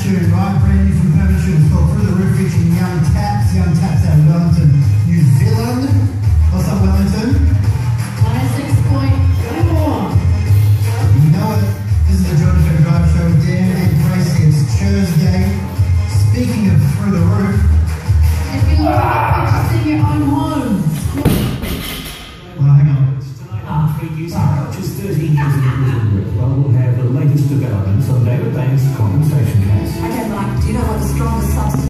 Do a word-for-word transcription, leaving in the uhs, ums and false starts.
tune, right? Brand new from Permanent Tune. It's called Through the Roof, featuring Young Taps. Young Taps out of Wellington, New Zealand. What's up, Wellington? one oh six point four. You know it. This is the Jordan Fair Drive Show with Dan and Gracie. It's Thursday. Speaking of Through the Roof, If you look at purchasing your own home. well, hang on. Ah, Just thirteen years in prison. Well, we'll have the latest developments on David Bank's compensation case. I don't like, do you know what the strongest substance